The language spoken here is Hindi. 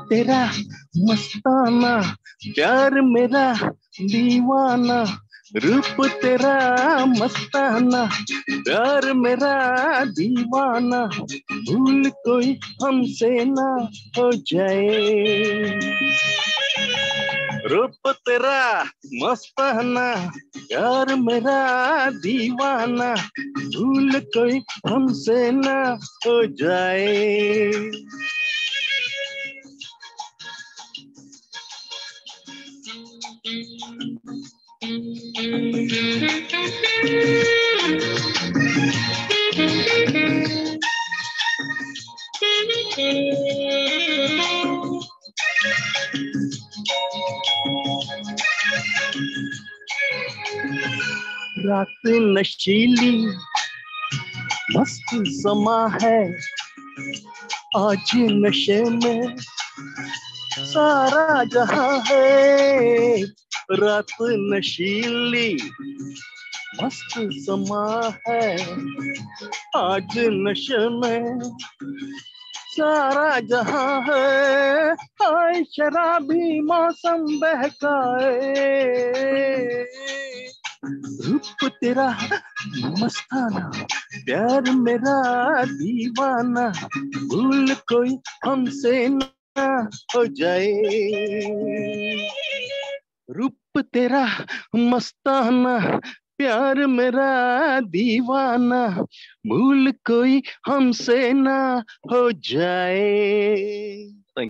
तेरा मस्ताना, प्यार मेरा दीवाना, रूप तेरा मस्ताना, प्यार मेरा दीवाना, भूल कोई हमसे ना हो जाए। रूप तेरा मस्ताना, प्यार मेरा दीवाना, भूल कोई हमसे ना हो जाए। रात नशीली मस्त समा है, आज नशे में सारा जहां है। रात नशीली मस्त समा है, आज नशे में सारा जहां है। हाय शराबी मौसम बहकाए, रूप तेरा मस्ताना, प्यार मेरा दीवाना, भूल कोई हमसे ना हो जाए। रूप तेरा मस्ताना, प्यार मेरा दीवाना, भूल कोई हमसे ना हो जाए।